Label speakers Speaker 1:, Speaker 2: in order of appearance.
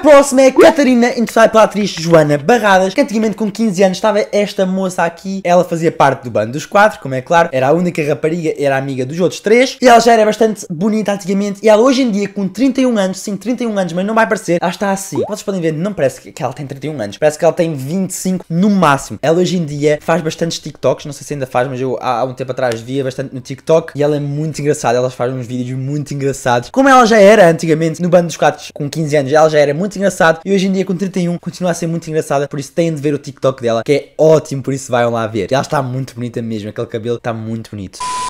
Speaker 1: próxima é a Catarina, interpretada pela atriz Joana Barradas, que antigamente com 15 anos estava esta moça aqui. Ela fazia parte do bando dos 4, como é claro, era a única rapariga, era amiga dos outros 3, e ela já era bastante bonita antigamente, e ela hoje em dia com 31 anos, sim, 31 anos, mas não vai parecer, ela está assim. Vocês podem ver, não parece que ela tem 31 anos, parece que ela tem 25 no máximo. Ela hoje em dia faz bastantes TikToks, não sei se ainda faz, mas eu há um tempo atrás via bastante no TikTok, e ela é muito engraçada, ela faz uns vídeos muito engraçados, como ela já era antigamente no bando dos 4 com 15 anos, ela já era muito engraçada, e hoje em dia com 31 continua a ser muito engraçada, por isso têm de ver o TikTok dela, que é ótimo, por isso vão lá ver. E ela está muito bonita mesmo, aquele cabelo está muito bonito.